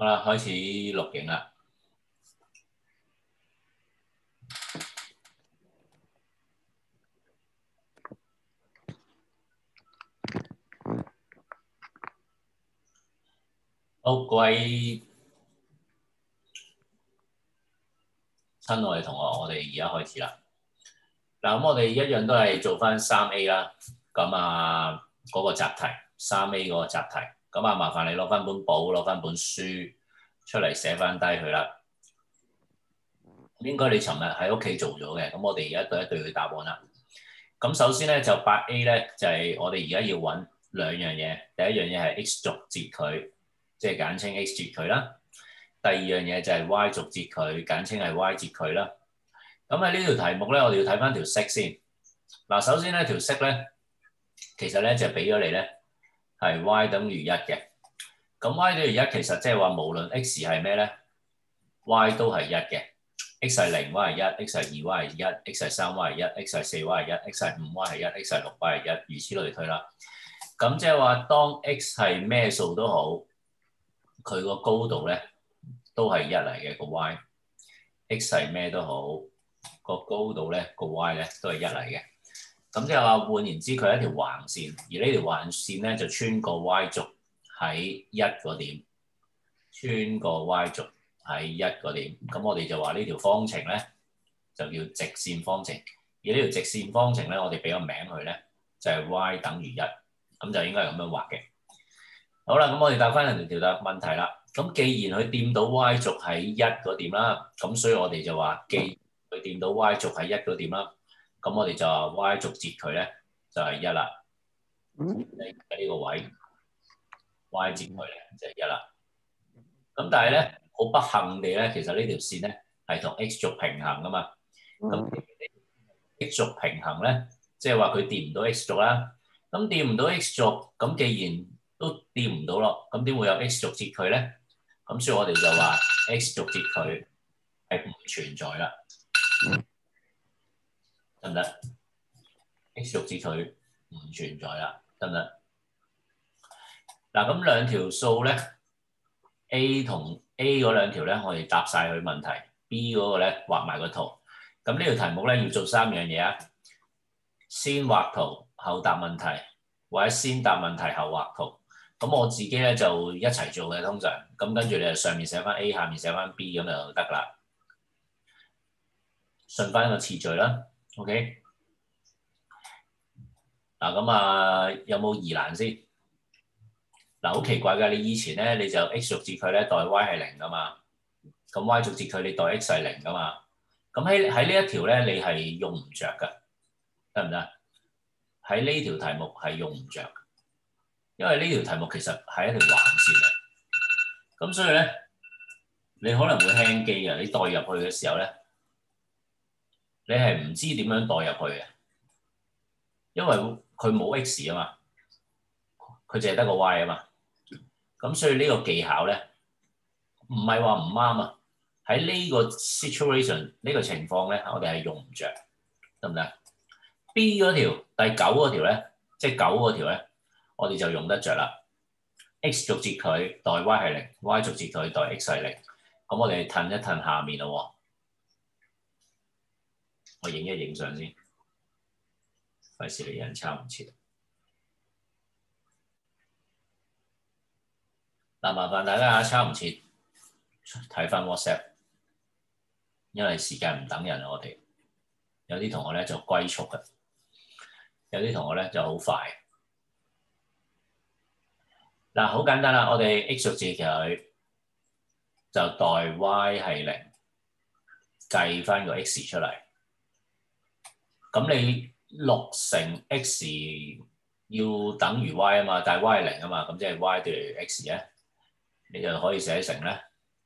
好啦，開始錄影啦。好，各位親愛嘅同學，我哋而家開始啦。嗱，咁我哋一樣都係做翻3A 啦。咁啊，嗰個習題3A 嗰個習題，咁啊，麻煩你攞翻本簿，攞翻本書出嚟寫翻低佢啦。應該你尋日喺屋企做咗嘅，咁我哋而家對一對佢答案啦。咁首先咧就8A 咧就係我哋而家要揾兩樣嘢，第一樣嘢係 x 軸截佢，即係簡稱 x 截佢啦。第二樣嘢就係 y 軸截佢，簡稱係 y 截佢啦。咁喺呢條題目咧，我哋要睇翻條式先。嗱，首先咧條式咧，其實咧就俾咗你咧係 y 等於1嘅。咁 y 等於1其實即係話無論 x 係咩咧 ，y 都係1嘅。x 係0 y 係1 x 係2 y 係1 x 係3 y 係1 x 係4 y 係1 x 係5 y 係1 x 係6 y 係1，如此類推啦。咁即係話當 x 係咩數都好，佢個高度咧都係1嚟嘅個 y。x 係咩都好，個高度咧個 y 咧都係1嚟嘅。咁即係話換言之，佢係一條橫線，而呢條橫線咧就穿過 y 軸喺1個點，穿過 y 軸喺1個點。咁我哋就話呢條方程咧就叫直線方程。而呢條直線方程咧，我哋俾個名佢咧就係 y 等於1，咁就應該係咁樣畫嘅。好啦，咁我哋答翻人哋條問題啦。咁既然佢掂到 y 軸喺1個點啦，咁所以我哋就話既然佢掂到 y 軸喺1個點啦，咁我哋就話 y 軸截佢咧就係1啦。喺呢個位 y 截佢咧就係1啦。咁但係咧好不幸地咧，其實呢條線咧係同 x 軸平衡噶嘛。咁 x 軸平衡咧，即係話佢掂唔到 x 軸啦。咁掂唔到 x 軸，咁既然都掂唔到咯，咁點會有 x 軸截佢咧？咁所以我哋就話 x 軸截佢係唔存在啦，得唔得 ？x 軸截佢唔存在啦，得唔得？嗱，咁兩條數咧 ，A 同 A 嗰兩條咧，我哋答晒佢問題 ，B 嗰個咧畫埋個圖。咁呢條題目咧要做3樣嘢啊，先畫圖後答問題，或者先答問題後畫圖。咁我自己咧就一齊做嘅，通常咁跟住你就上面寫翻 A， 下面寫翻 B 咁就得啦，順翻個次序啦。OK， 嗱咁啊有冇疑難先？嗱好奇怪㗎，你以前咧你就 x 軸截佢咧代 y 係0㗎嘛，咁 y 軸截佢你代 x 係0㗎嘛，咁喺呢一條咧你係用唔着㗎，得唔得？喺呢條題目係用唔着。因為呢條題目其實係一條橫線嚟，咁所以咧，你可能會輕機嘅。你代入去嘅時候咧，你係唔知點樣代入去嘅，因為佢冇 x 啊嘛，佢淨係得個 y 啊嘛。咁所以呢個技巧咧，唔係話唔啱啊。喺呢個 situation 呢個情況咧，我哋係用唔着，得唔得 ？B 嗰條第9嗰條咧，即係9嗰條咧，我哋就用得着啦。x 軸截佢代 y 係0 ，y 軸截佢代 x 係0。咁我哋褪一褪下面咯。我影一影相先，費事你人抄唔切。嗱，麻煩大家抄唔切，睇翻 WhatsApp， 因為時間唔等人，我哋有啲同學咧就龜速嘅，有啲同學咧就好快。嗱，好簡單啦，我哋 x 軸截佢就代 y 係0，計翻個 x 出嚟。咁你6乘 x 要等於 y 啊嘛，但係 y 係0啊嘛，咁即係 y 等於 x 咧，你就可以寫成咧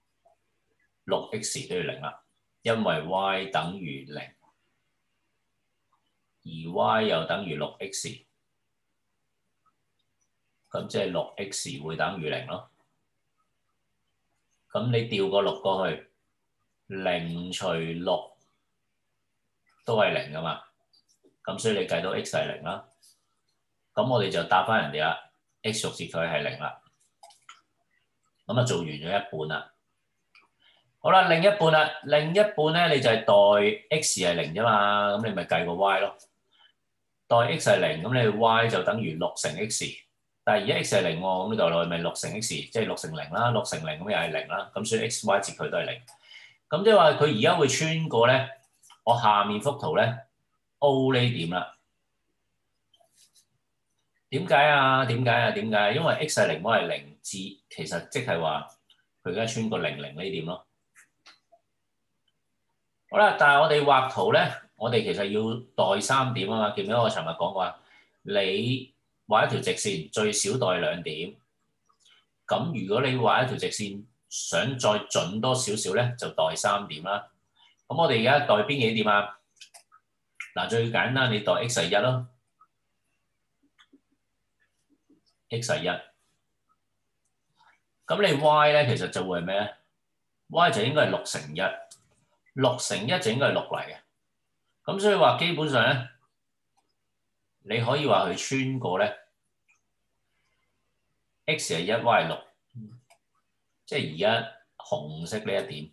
6x 等於0啦，因為 y 等於0，而 y 又等於6x， 咁即係6x 會等於0咯。咁你調個6過去，0除6都係0噶嘛。咁所以你計到 x 係0啦，咁我哋就答翻人哋啦 ，x 軸截佢係0啦。 咁啊做完咗一半啦。好啦，另一半啦，另一半咧你就係代 x 係零啫嘛，咁你咪計個 y 咯。代 x 係零，咁你 y 就等於6乘 x。但係而家 x 係零喎，咁呢度落去咪6乘 x，即係6乘零啦，6乘零咁又係零啦。咁所以 x、y 截佢都係零。咁即係話佢而家會穿過咧，我下面幅圖咧 O 呢點啦。點解啊？點解啊？點解？因為 x 係零，y 係零，其實即係話佢而家穿過00呢點咯。好啦，但係我哋畫圖咧，我哋其實要代3點啊嘛。記唔記得我尋日講過啊？你畫一條直線，最少代2點。咁如果你畫一條直線，想再準多少少咧，就代3點啦。咁我哋而家代邊幾點啊？嗱，最簡單，你代 x 係1咯 ，x 係1。咁你 y 咧，其實就會係咩咧 ？y 就應該係6乘1，6乘1就應該係6嚟嘅。咁所以話基本上咧，你可以話佢穿過咧 ，x 係1，y 係6，即係而家紅色呢一點，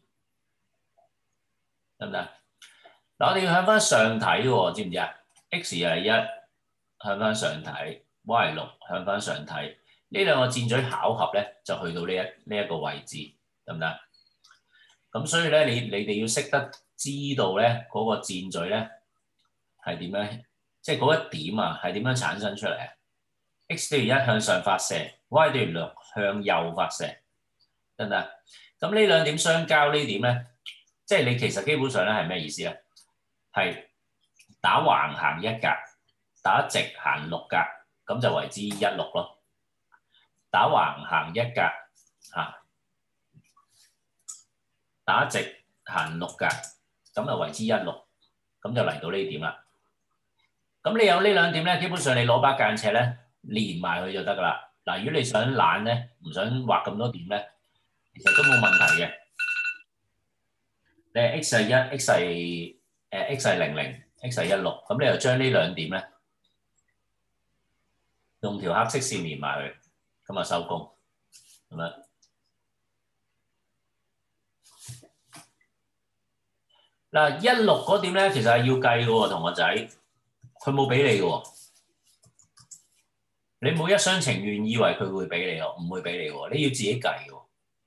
得唔得？嗱，我哋要向翻上睇喎，知唔知啊 ？x 又係1，向翻上睇 ，y 係6，向翻上睇。呢兩個箭嘴巧合咧，就去到呢一個位置，得唔得？咁所以咧，你哋要識得知道咧嗰個箭嘴咧係點樣，即係嗰一點啊係點樣產生出嚟啊 ？x 等於1向上發射 ，y 等於6向右發射，得唔得？咁呢兩點相交呢點咧，即係你其實基本上咧係咩意思咧？係打橫行1格，打直行6格，咁就為之16咯。打橫行1格嚇，打直行6格，咁就為之16，咁就嚟到呢點啦。咁你有呢兩點咧，基本上你攞把間尺咧連埋佢就得噶啦。嗱，如果你想懶咧，唔想畫咁多點咧，其實都冇問題嘅。你係 x 係1 ，x 係x 係00，x 係16，咁你就將呢兩點咧用條黑色線連埋佢，咁啊收工咁樣。嗱，16嗰點咧，其實係要計嘅喎，同學仔，佢冇俾你嘅喎。你冇一廂情願以為佢會俾你喎，唔會俾你喎，你要自己計喎。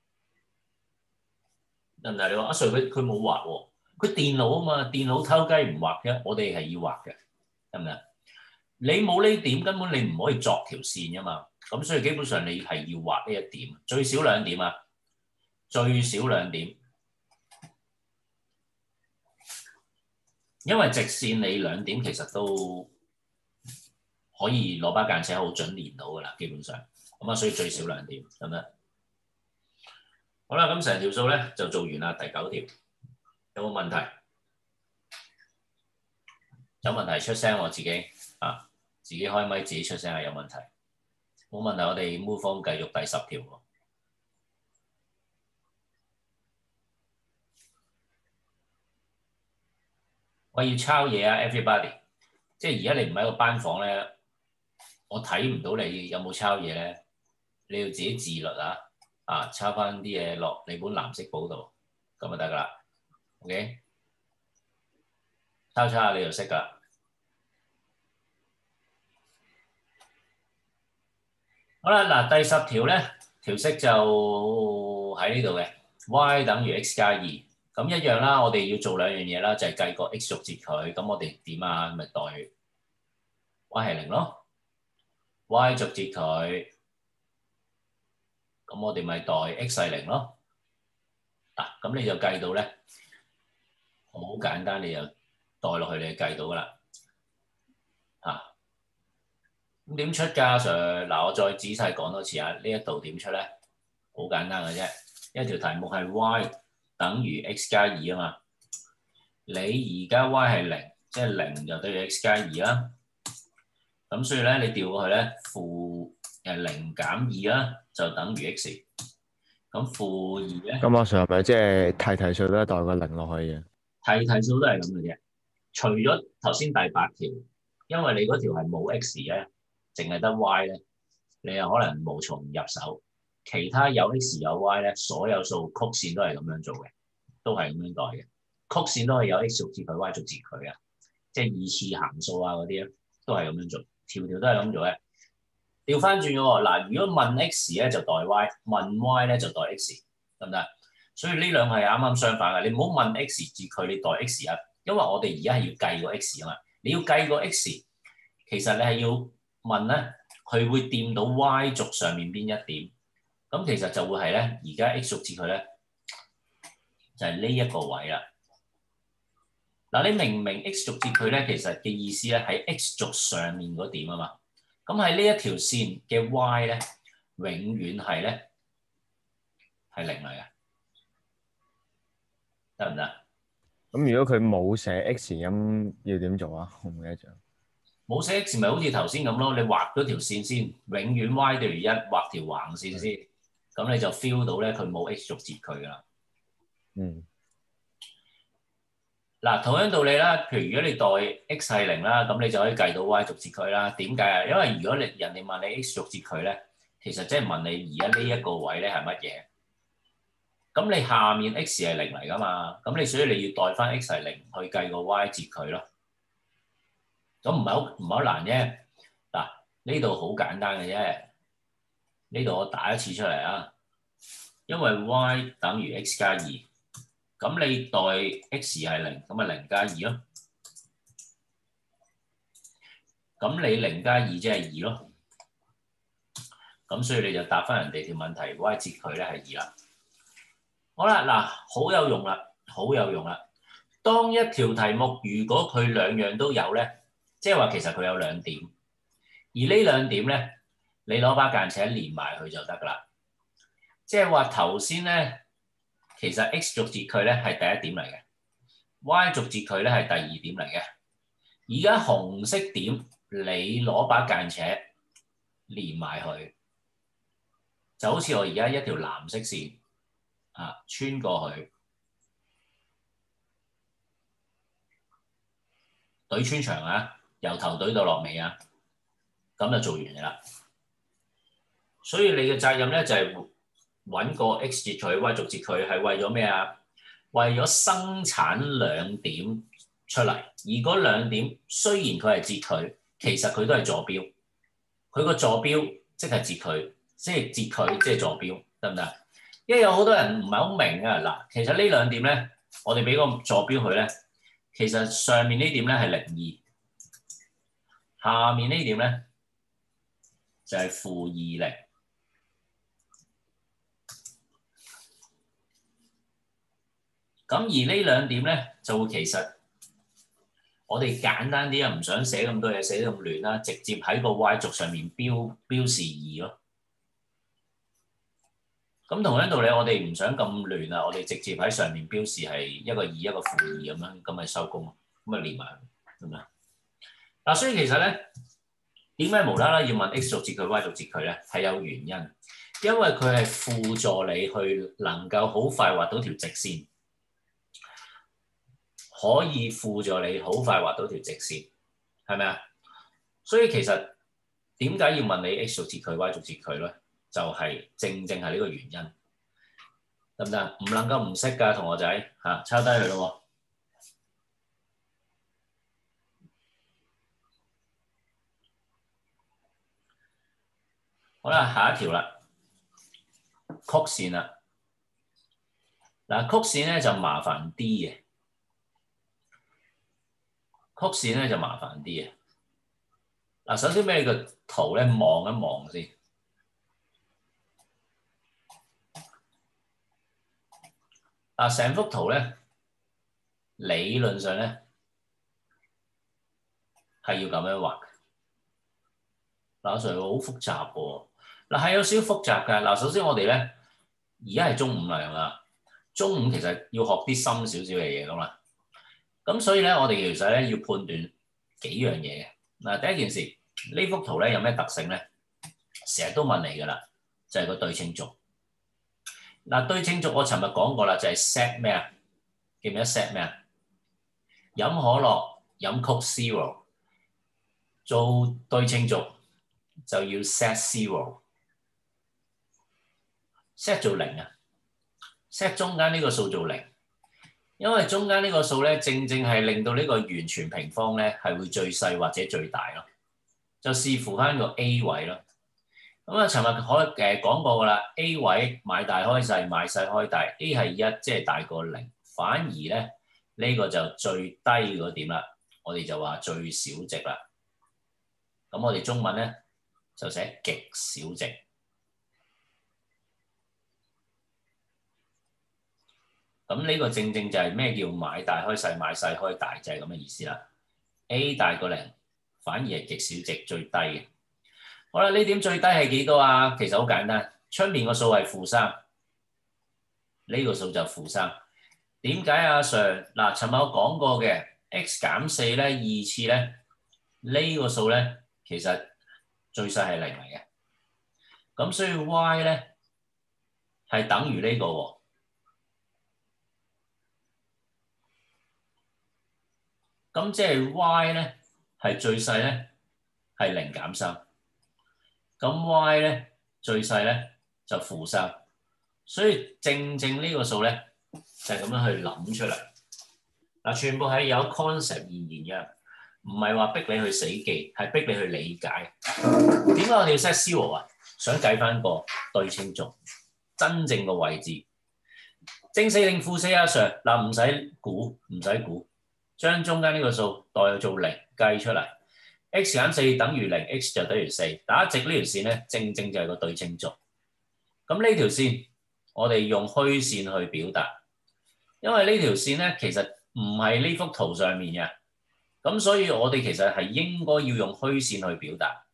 得唔得？你話阿 Sir 佢冇畫喎，佢電腦啊嘛，電腦偷雞唔畫嘅，我哋係要畫嘅，得唔得？你冇呢點，根本你唔可以作條線㗎嘛。咁所以基本上你係要畫呢一點，最少2點啊，最少2點。因為直線你2點其實都可以攞把間尺好準連到㗎啦，基本上咁啊，所以最少2點，得唔得？好啦，咁成條數咧就做完啦，第9條有冇問題？有問題出聲我自己啊，自己開咪自己出聲係有問題，冇問題，我哋 move on 繼續第10條喎。我要抄嘢啊 ，everybody！ 即係而家你唔喺個班房咧，我睇唔到你有冇抄嘢咧，你要自己自律啊！啊，抄翻啲嘢落你本藍色簿度，咁就得噶啦。OK， 抄下你就識噶。好啦，嗱第10條咧，條式就喺呢度嘅 y 等於 x 加2。咁一樣啦，我哋要做2樣嘢啦，就係計個 x 軸截佢。咁我哋點啊？咪代 y 係0咯 ，y 軸截佢，咁我哋咪代 x 係0咯。嗱，咁你就計到咧，好簡單，你就代落去，你就計到噶啦。嚇，咁點出㗎 Sir？嗱，我再仔細講多次啊，呢一度點出咧？好簡單嘅啫，一條題目係 y 等於 x 加2啊嘛。你而家 y 係0，即係0就等於 x 加2啦。咁所以咧，你調過去咧，負0減2啦，就等於 x。咁負2咧， 咁阿 Sir 係咪即係題數都係代個0落去嘅？ 題數都係咁嘅啫。除咗頭先第8條，因為你嗰條係冇 x 咧，淨係得 y 咧，你又可能無從入手。 其他有 x 有 y 咧，所有數曲線都係咁樣做嘅，都係咁樣代嘅。曲線都係有 x 逐節距 y 逐節距啊，即係二次函數啊嗰啲咧，都係咁樣做，條條都係咁做嘅。調翻轉嘅喎，嗱，如果問 x 咧就代 y，問 y 咧就代 x，得唔得？所以呢兩個係啱啱相反嘅。你唔好問 x 節距，你代 x 啊，因為我哋而家係要計個 x 啊嘛。你要計個 x，其實你係要問咧，佢會掂到 y 軸上面邊一點？咁其實就會係咧，而家 x 軸節距咧就係呢一個位啦。嗱，你明唔明 x 軸節距咧？其實嘅意思咧喺 x 軸上面嗰點啊嘛。咁喺呢一條線嘅 y 咧，永遠係咧係零嚟嘅，得唔得？ 咁如果佢冇寫 x 咁要點做啊？我唔記得咗。 冇寫 x 咪好似頭先咁咯，你畫咗條線先，永遠 y 等於一，畫條橫線先，咁你就 feel 到咧佢冇 x 軸節距噶啦。 嗯。 嗱，同樣道理啦，譬如如果你代 x 係零啦，咁你就可以計到 y 軸節距啦。點解啊？因為如果人哋問你 x 軸節距咧，其實即係問你而家呢一個位咧係乜嘢？咁你下面 x 係零嚟噶嘛？咁你所以你要代翻 x 係零去計個 y 節距咯。咁唔係好難啫。嗱，呢度好簡單嘅啫。呢度我打一次出嚟啊。因為 y 等於 x 加二，咁你代 x 係零，咁咪零加二咯。咁你零加二即係二咯。咁所以你就答翻人哋條問題 y 節距咧係二啦。好啦，嗱，好有用啦，好有用啦。當一條題目如果佢兩樣都有咧，即係話其實佢有兩點，而呢兩點咧，你攞把間尺連埋佢就得噶啦。即係話頭先咧，其實 x 軸節距咧係第一點嚟嘅 ，y 軸節距咧係第二點嚟嘅。而家紅色點，你攞把間尺連埋佢，就好似我而家一條藍色線啊穿過去，對穿牆啊，由頭對到落尾啊，咁就做完嘅啦。所以你嘅責任咧就係揾個 x 節距、y 軸節距係為咗咩啊？為咗生產兩點出嚟，而嗰兩點雖然佢係節距，其實佢都係坐標。佢個坐標即係節距，即係節距即係坐標，得唔得？因為有好多人唔係好明啊。嗱，其實呢兩點咧，我哋俾個坐標佢咧，其實上面呢點咧係02，下面呢點咧就係-20。咁而呢兩點咧，就會其實我哋簡單啲啊，唔想寫咁多嘢，寫得咁亂啦，直接喺個 y 軸上面標示2咯。咁同樣道理，我哋唔想咁亂啊，我哋直接喺上面標示係一個2，一個-2咁樣，咁咪收工咯，咁咪連埋咁樣。嗱，所以其實咧，點解無啦啦要問 x 軸節距、y 軸節距咧？係有原因，因為佢係輔助你去能夠好快畫到條直線。可以輔助你好快畫到條直線，係咪啊？所以其實點解要問你 x 軸節距、y 軸節距咧？就係正係呢個原因，得唔得？唔能夠唔識㗎，同學仔嚇，抄低佢咯。好啦，下一條啦，曲線啦。嗱，曲線咧就麻煩啲嘅。曲線咧就麻煩啲嘅。嗱，首先俾你個圖咧望一望先。嗱，成幅圖咧理論上咧係要咁樣畫。嗱，Sir好複雜喎。嗱，係有少少複雜㗎。嗱，首先我哋咧而家係中五嚟啦。中五其實要學啲深少少嘅嘢㗎嘛。咁所以咧，我哋其實咧要判斷幾樣嘢嘅。嗱，第一件事，呢幅圖咧有咩特性咧？成日都問你㗎啦，就係個對稱軸。嗱，對稱軸我尋日講過啦，就係 set 咩啊？記唔記得 set 咩啊？飲可樂飲 Coke Zero， 做對稱軸就要 set zero。 set 做零啊 ，set 中間呢個數做零，因為中間呢個數咧，正正係令到呢個完全平方咧係會最細或者最大咯，就視乎翻個 A 位咯。咁啊，尋日講過噶啦 ，A 位買大開細，買細開大 ，A 係1，即係大過0，反而咧呢個就最低嗰點啦，我哋就話最小值啦。咁我哋中文咧就寫極小值。咁呢個正正就係咩叫買大開細，買細開大，就係咁嘅意思啦。A 大過0，反而係極小值最低嘅。好啦，呢點最低係幾多啊？其實好簡單，出面個數係-3，呢個數就-3。點解啊 Sir？ 嗱，尋日我講過嘅 x 減4咧，2次咧，呢個數咧其實最細係0嚟嘅。咁所以 y 咧係等於呢個喎。咁即係 y 咧係最細咧係0減3。咁 y 咧最細咧就-3，所以正正呢個數咧就係咁樣去諗出嚟。嗱，全部係有 concept 而言嘅，唔係話逼你去死記，係逼你去理解。點解我哋要 set zero 啊？想計翻個對稱軸真正嘅位置，正4定-4啊 Sir？ 嗱，唔使估，唔使估，將中間呢個數代做0計出嚟。x 減4等於0 ，x 就等於4。打直呢條線咧，正正就係個對稱軸。咁呢條線我哋用虛線去表達，因為呢條線咧其實唔係呢幅圖上面嘅，咁所以我哋其實係應該要用虛線去表達。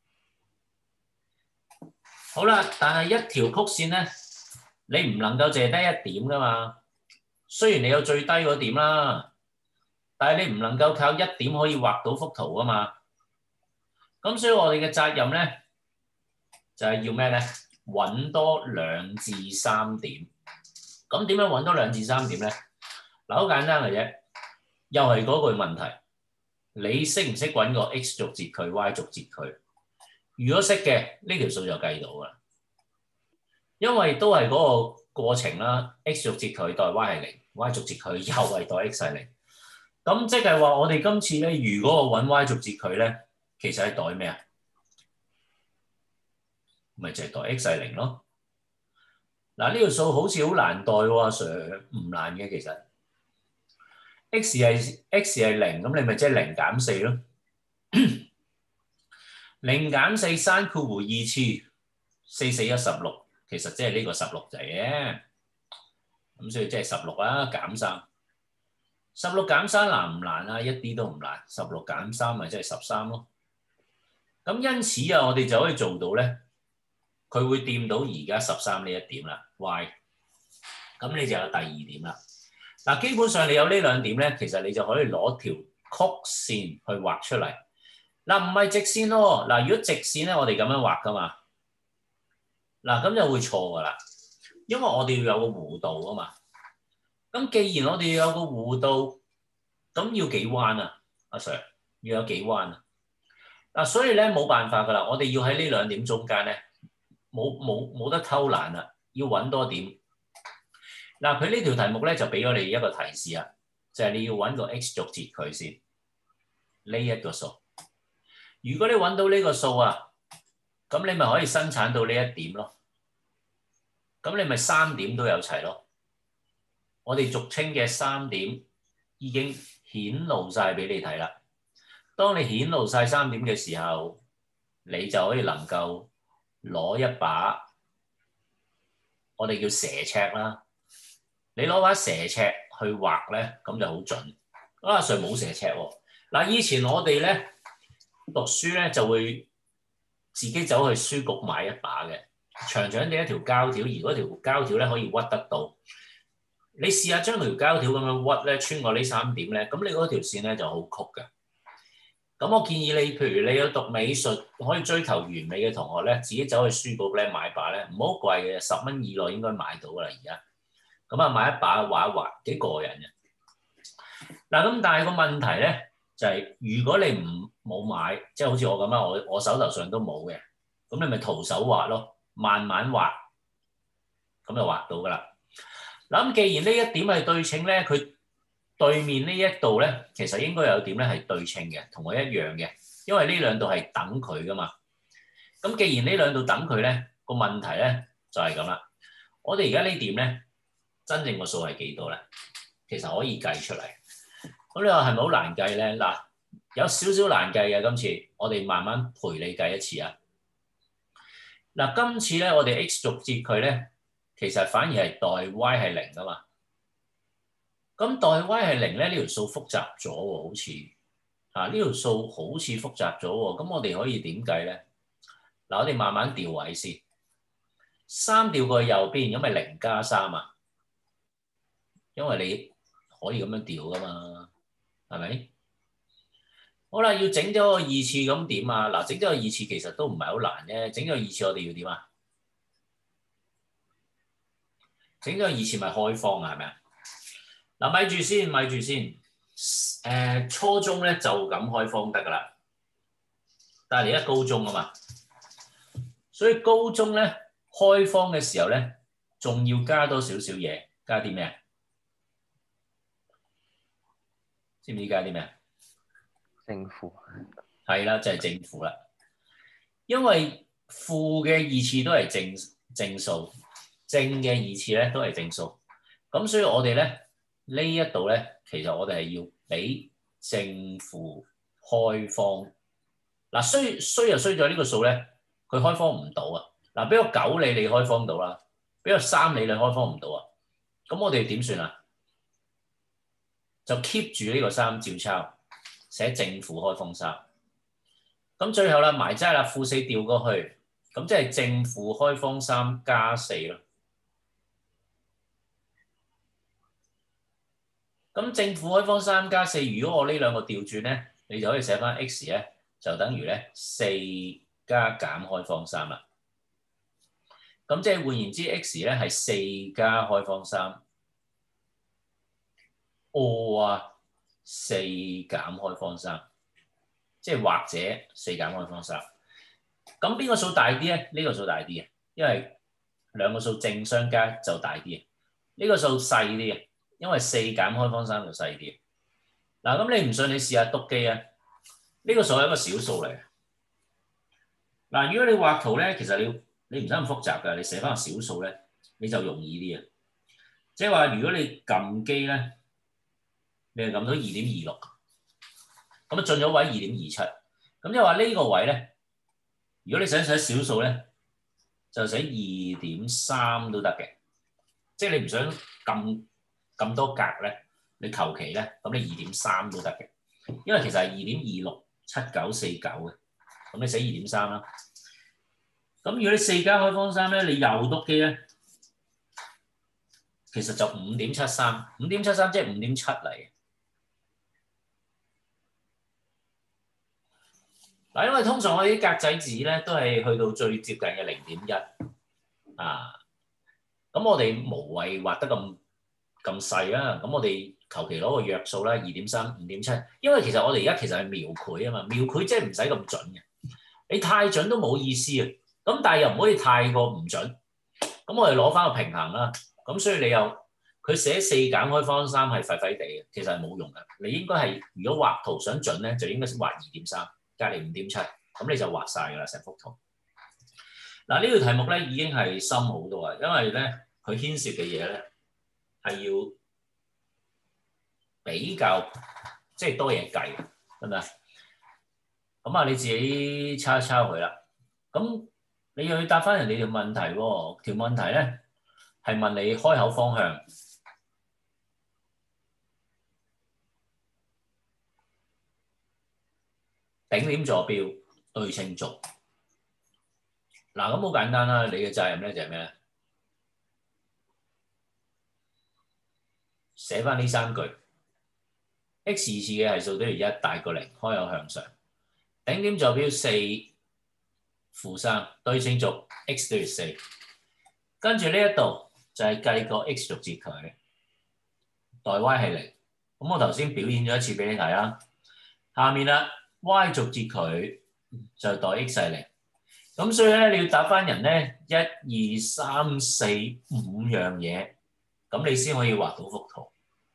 好啦，但係一條曲線咧，你唔能夠淨係得一點噶嘛。雖然你有最低嗰點啦，但係你唔能夠靠一點可以畫到幅圖啊嘛。咁所以我哋嘅責任咧，就係要咩咧？揾多2至3點。咁點樣揾多2至3點咧？嗱，好簡單嘅啫，又係嗰句問題，你識唔識揾個 x 軸截佢 ，y 軸截佢？如果識嘅，呢條數就計到㗎啦。因為都係嗰個過程啦 ，x 軸截佢代 y 係0，y 軸截佢又係代 x 係0。咁即係話我哋今次咧，如果我揾 y 軸截佢咧，其實係代咩啊？咪就係代 x 係0咯。嗱，呢條數好似好難代喎，Sir， 唔難嘅其實。x 係0，咁你咪即係0減4咯。0減4刪括弧2次，4、4、1、16，其實即係呢個16仔嘅。咁所以即係16啦，減3。16減3難唔難啊？一啲都唔難。16減3咪即係13咯。咁因此啊，我哋就可以做到咧，佢會掂到而家13呢一點啦 ，y。咁你就有第2點啦。嗱，基本上你有呢2點咧，其實你就可以攞條曲線去畫出嚟。嗱，唔係直線咯。嗱，如果直線咧，我哋咁樣畫噶嘛。嗱，咁就會錯噶啦，因為我哋要有個弧度啊嘛。咁既然我哋要有個弧度，咁要幾彎啊？阿 Sir 要有幾彎啊？嗱，所以咧冇辦法噶啦，我哋要喺呢2點中間咧，冇得偷懶啦，要揾多點。嗱，佢呢條題目咧就俾咗你一個提示啊，就係你要揾個 x 軸截佢先，呢一個數。如果你揾到呢個數啊，咁你咪可以生產到呢1點咯。咁你咪3點都有齊咯。我哋俗稱嘅3點已經顯露晒俾你睇啦。當你顯露晒3點嘅時候，你就可以能夠攞一把我哋叫蛇尺啦。你攞把蛇尺去畫咧，咁就好準。阿 Sir 冇蛇尺喎。嗱，以前我哋咧讀書咧就會自己走去書局買一把嘅，長長地一條膠條，而嗰條膠條咧可以屈得到。你試下將條膠條咁樣屈咧，穿過呢3點咧，咁你嗰條線咧就好曲嘅。咁我建議你，譬如你有讀美術可以追求完美嘅同學咧，自己走去書局咧買把咧，唔好貴嘅，10蚊以內應該買到噶啦而家。咁啊買一把畫一畫，幾過癮嘅。嗱，咁但係個問題咧就係，如果你冇買，即係好似我咁啊，我手頭上都冇嘅，咁你咪徒手畫咯，慢慢畫。 咁就畫到㗎啦。嗱咁既然呢一點係對稱咧，佢對面呢一度咧，其實應該有點咧係對稱嘅，同我一樣嘅，因為呢兩度係等佢㗎嘛。咁既然呢兩度等佢咧，個問題咧就係咁啦。我哋而家呢點咧，真正個數係幾多咧？其實可以計出嚟。咁你話係咪好難計咧？嗱，有少少難計嘅。今次我哋慢慢陪你計一次啊。嗱，今次咧我哋 x 軸接佢咧，其實反而係代 y 係零噶嘛。咁代 y 係零咧，呢條數複雜咗喎，好似呢條數好似複雜咗喎。咁我哋可以點計咧？嗱，我哋慢慢調位先。3調過去右邊，因為0加3啊，因為你可以咁樣調噶嘛，係咪？好啦，要整咗個二次咁點啊？嗱，整咗個二次其實都唔係好難啫。整咗個二次我哋要點啊？整咗個二次咪開方啊？係咪啊？嗱，咪住先，咪住先。初中咧就咁開方得噶啦，但係你而家高中啊嘛，所以高中咧開方嘅時候咧，仲要加多少少嘢，加啲咩？知唔知加啲咩？ 正負係啦，就係正負啦。因為負嘅二次都係正數，正嘅二次咧都係正數。咁所以我哋咧呢一度咧，其實我哋係要俾正負開方。嗱，衰就衰咗呢個數咧，佢開方唔到啊。嗱，俾個9你開方到啦，俾個3你開方唔到啊。咁我哋點算啊？就 keep 住呢個3照抄。寫正負開方3，咁最後啦埋齋啦，負4調過去，咁即係正負開方3加4咯。咁正負開方3加4，如果我呢兩個調轉咧，你就可以寫翻 x 咧，就等於咧4加減開方3啦。咁即係換言之 ，x 咧係4加開方3，4減開方3，即係或者4減開方3。咁邊個數大啲咧？呢個數大啲嘅，因為兩個數正相加就大啲嘅。呢個數細啲嘅，因為4減開方3就細啲。嗱，咁你唔信你試下篤機啊！呢個數係一個小數嚟嘅。嗱，如果你畫圖咧，其實你唔使咁複雜㗎，你寫翻個小數咧，你就容易啲嘅。即係話，如果你撳機咧，你係撳到2.26，咁啊進咗位2.27，咁即係話呢個位咧，如果你想寫小數咧，就寫2.3都得嘅。即係你唔想咁多格咧，你求其咧，咁你2.3都得嘅。因為其實係2.267949嘅，咁你寫2.3啦。咁如果你4加開方3咧，你又篤機咧，其實就5.73，5.73即係5.7嚟嘅。嗱，因為通常我哋啲格仔紙咧都係去到最接近嘅0.1啊，咁我哋無謂畫得咁細啊，咁我哋求其攞個約數啦，2.3、5.7，因為其實我哋而家其實係描繪啊嘛，描繪即係唔使咁準嘅，你太準都冇意思啊，咁但係又唔可以太過唔準，咁我哋攞翻個平衡啦，咁所以你又佢寫4減開方3係廢廢地嘅，其實係冇用嘅，你應該係如果畫圖想準咧，就應該畫2.3。隔離5.7，咁你就畫晒㗎啦，成幅圖。嗱，呢個題目咧已經係深好多啊，因為咧佢牽涉嘅嘢咧係要比較即係多嘢計，係咪啊？咁啊，你自己抄一抄佢啦。咁你要去答翻人哋條問題喎，條問題咧係問你開口方向。頂點坐標對稱軸，嗱咁好簡單啦。你嘅責任咧就係咩咧？寫翻呢3句 ，x 次嘅係數等於1大過0，開口向上。頂點坐標4負3對稱軸 x 等於4，跟住呢一度就係計個 x 軸接佢，代 y 係0。咁我頭先表演咗一次俾你睇啦，下面啦。y 軸接佢就代 x 係0， 咁所以咧，你要答翻人咧1、2、3、4、5樣嘢，咁你先可以畫到幅圖。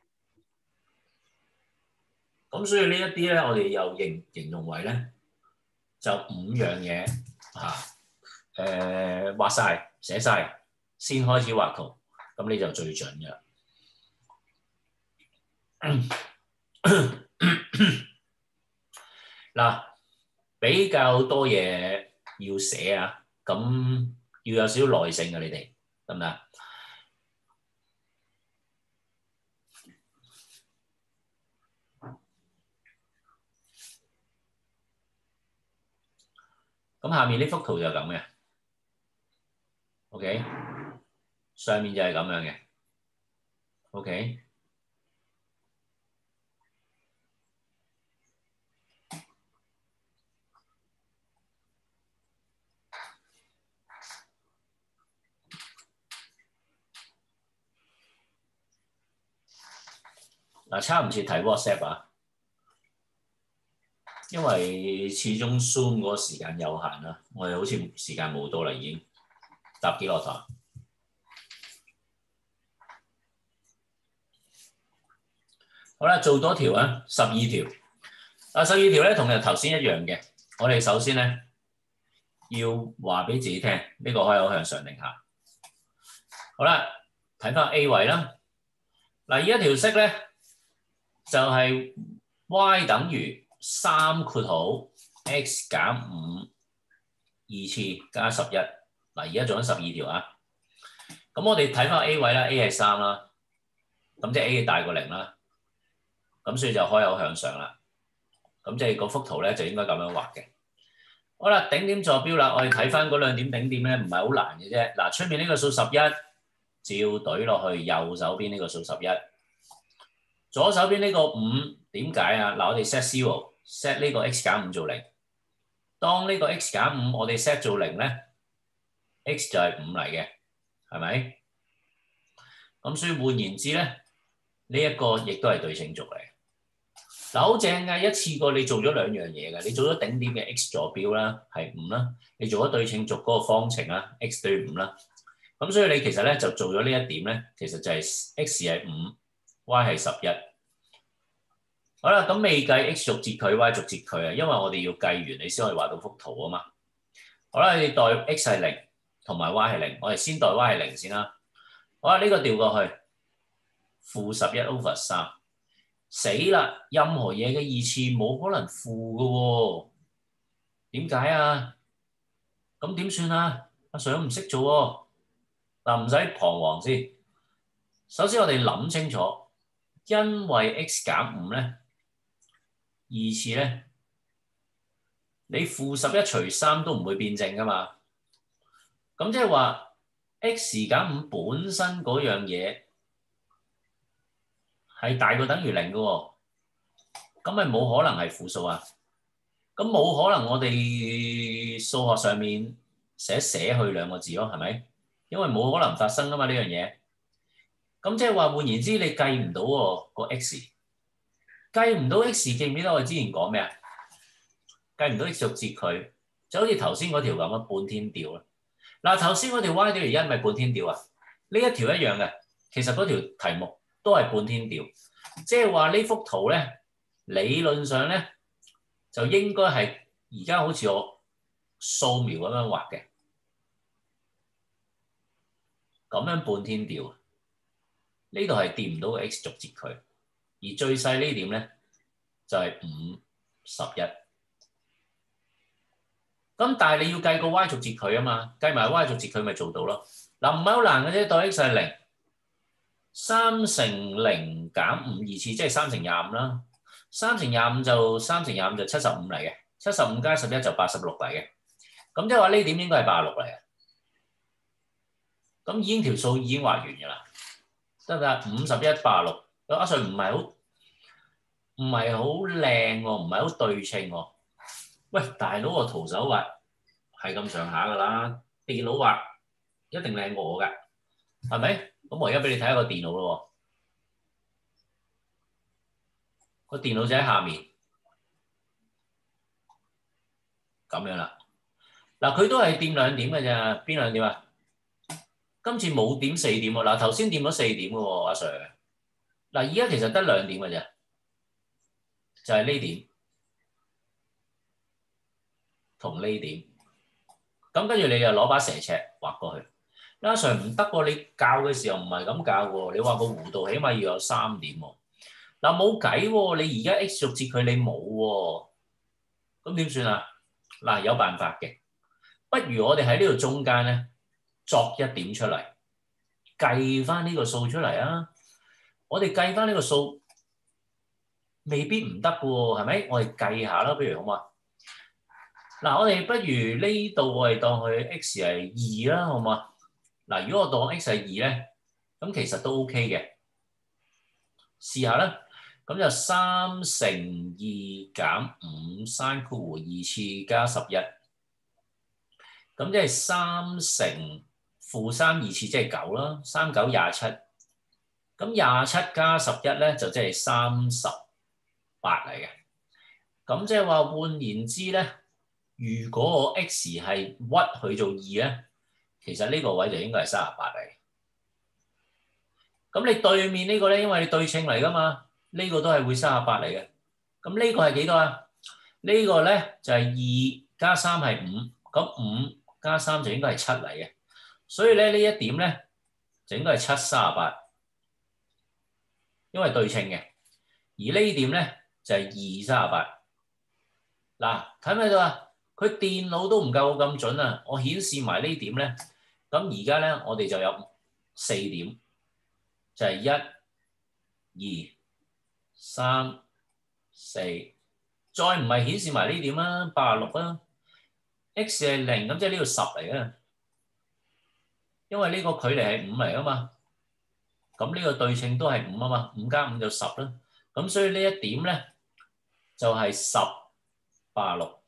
咁所以呢一啲咧，我哋又形容為咧就5樣嘢嚇，畫晒、寫晒先開始畫圖，咁你就最準嘅啦。嗱，比較多嘢要寫啊，咁要有少少耐性嘅，你哋得唔得？咁下面呢幅圖就係咁嘅 ，OK， 上面就係咁樣嘅 ，OK。嗱，差唔切睇 WhatsApp 啊，因為始終 Zoom 嗰個時間有限啦，我哋好似時間冇多啦，已經搭幾落台。好啦，做多條啊，12條。12條咧同頭先一樣嘅，我哋首先咧要話俾自己聽，呢個開口向上定下。好啦，睇翻 A 位啦。嗱，依一條式咧就係 y 等於3括號 x 減5 2次加11。嗱，而家做緊12條啊。咁我哋睇翻 A 位啦 ，A 係3啦，咁即係 A 大過0啦。咁所以就開口向上啦。咁即係嗰幅圖咧就應該咁樣畫嘅。好啦，頂點坐標啦，我哋睇翻嗰2點頂點咧，唔係好難嘅啫。嗱，出面呢個數11，照懟落去右手邊呢個數11，左手邊呢個5點解啊？嗱，我哋 set 0，set 呢個 x 減5做0。當呢個 x 減5我哋 set 做0咧 ，x 就係5嚟嘅，係咪？咁所以換言之咧，呢一個亦都係對稱軸嚟。嗱，好正㗎，一次過你做咗2樣嘢㗎，你做咗頂點嘅 x 坐標啦，係5啦，你做咗對稱軸嗰個方程啦 ，x 對5啦。咁所以你其實咧就做咗呢一點咧，其實就係 x 係5，y 係11。好啦，咁未計 x 軸截距 ，y 軸截距啊，因為我哋要計完你先可以畫到幅圖啊嘛。好啦，你代 x 係0同埋 y 係0，我哋先代 y 係0先啦。好啦，呢個調過去-11/3，死啦！任何嘢嘅2次冇可能負嘅喎，點解啊？咁點算啊？阿 Sir 唔識做喎。嗱，唔使彷徨先。首先我哋諗清楚，因為 x 減5咧，2次咧，你-11除3都唔會變正噶嘛。咁即係話 x 減5本身嗰樣嘢係大過等於0嘅喎，咁咪冇可能係負數啊？咁冇可能我哋數學上面寫去2個字咯，係咪？因為冇可能發生噶嘛呢樣嘢。咁即係話換言之，你計唔到喎個 x， 計唔到 x， 記唔記得我哋之前講咩啊？計唔到 x 軸截距，就好似頭先嗰條咁嘅半天吊啦。嗱，頭先嗰條 y 等於1咪半天吊啊，呢一條一樣嘅，其實嗰條題目都係半天吊，即係話呢幅圖咧，理論上咧就應該係而家好似我掃描咁樣畫嘅，咁樣半天吊。呢度係掂唔到個 x 軸截距，而最細呢點咧就係5、11。咁但係你要計個 y 軸截距啊嘛，計埋 y 軸截距咪做到咯。嗱，唔係好難嘅啫，代 x 係0，3乘0減5 2次，即係3乘25啦。3乘25就75嚟嘅，75加11就86嚟嘅。咁即係話呢點應該係86嚟嘅。咁已經條數已經畫完㗎啦。得唔得？51、86，阿 Sir 唔係好靚喎，唔係好對稱喎。喂，大佬個徒手畫係咁上下㗎啦，電腦畫一定靚過我㗎，係咪？咁我而家俾你睇下個電腦咯喎，個電腦就喺下面，咁樣啦。 嗱，佢都係掂2點嘅咋，邊2點啊？今次冇點4點喎。嗱，頭先掂咗4點嘅喎，阿 Sir。嗱，而家其實得2點嘅啫，就係呢點同呢點。咁跟住你就攞把蛇尺畫過去。阿 Sir 唔得喎，你教嘅時候唔係咁教喎，你話個弧度起碼要有3點喎。嗱，冇計喎，你而家 X 軸截距你冇喎，咁點算啊？嗱，有辦法嘅，不如我哋喺呢度中間咧作一點出嚟，計翻呢個數出嚟啊！我哋計翻呢個數未必唔得嘅喎，係咪？我哋計下啦，不如好嘛？嗱，我哋不如呢度我哋當佢 X 係2啦，好嘛？嗱，如果我當 X 係2咧，咁其實都 OK 嘅，試下啦。咁就3乘2減5生括弧2次加11，咁即係3乘-3 2次，即係9啦，3 9 27。咁27加11咧，就即係38嚟嘅。咁即係話換言之咧，如果我 X 係屈佢做2咧，其實呢個位就應該係38嚟。咁你對面呢個咧，因為你對稱嚟噶嘛。呢個都係會38嚟嘅，咁呢個係幾多啊？呢個咧就係2加3係5，咁5加3就應該係7嚟嘅，所以咧呢一點咧就應該係7 38，因為對稱嘅。而呢點咧就係2 38。嗱，睇唔睇到啊？佢電腦都唔夠我咁準啊！我顯示埋呢點咧，咁而家咧我哋就有4點，就係1、2、3、4，再唔係顯示埋呢點啦，86啦 ，X 係0，咁即係呢度10嚟嘅，因為呢個距離係5嚟啊嘛，咁呢個對稱都係5啊嘛，5加5就10啦，咁所以呢一點咧就係1086。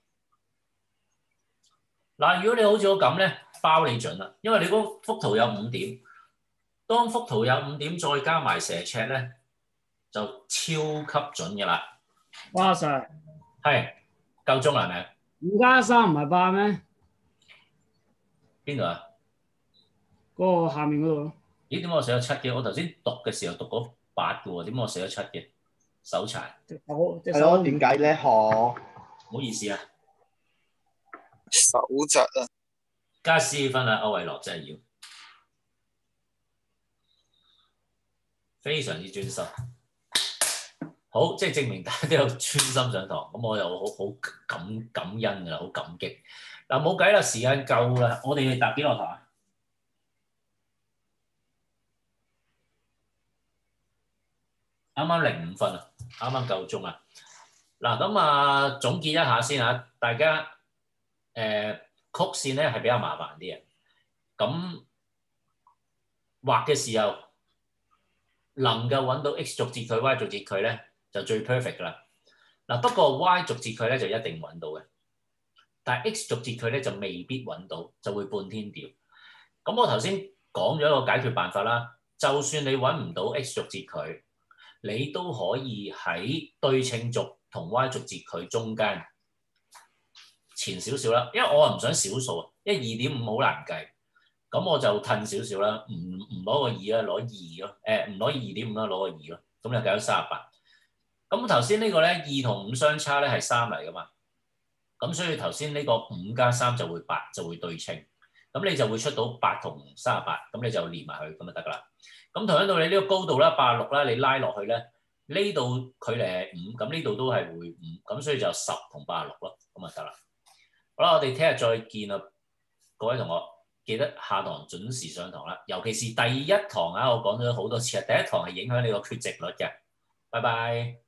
嗱，如果你好似我咁咧，包你準啦，因為你嗰幅圖有5點，當幅圖有5點再加埋蛇尺咧，就超級準嘅啦！ 哇 Sir， 係夠鐘啦，係咪 ？5加3唔係8咩？ 邊度啊？ 嗰個下面嗰度咯。咦？ 點解我寫咗7嘅？我頭先讀嘅時候讀咗8嘅喎，點解我寫咗7嘅？手殘。 係咯，點解咧？ 唔好意思啊。 手疾啊！ 加4分啊，歐偉樂真係要非常之專心。好，即係證明大家都有專心上堂，咁我又好感恩㗎啦，好感激。嗱，冇計啦，時間夠啦，我哋答幾多堂啊？啱啱05分啊，啱啱夠鐘啊！嗱，咁啊總結一下先嚇，大家曲線咧係比較麻煩啲嘅，咁畫嘅時候能夠揾到 x 軸截距、y 軸截距咧，就最 perfect 噶啦。嗱，不過 y 軸截距咧就一定揾到嘅，但係 x 軸截距咧就未必揾到，就會半天吊。咁我頭先講咗一個解決辦法啦，就算你揾唔到 x 軸截距，你都可以喺對稱軸同 y 軸截距中間前少少啦，因為我唔想小數啊，因為2.5好難計，咁我就褪少少啦，唔攞個2啦，攞2咯，唔攞2.5啦，攞個2咯，咁就計咗38。咁頭先呢個咧2同5相差咧係3嚟噶嘛，咁所以頭先呢個5加3就會8，就會對稱，咁你就會出到8同38，咁你就連埋佢咁就得噶啦。咁同樣道理呢個高度啦86啦，你拉落去咧呢度距離係5，咁呢度都係會5，咁所以就10同86咯，咁就得啦。好啦，我哋聽日再見啦，各位同學記得下堂準時上堂啦，尤其是第1堂啊，我講咗好多次啊，第1堂係影響你個缺席率嘅，拜拜。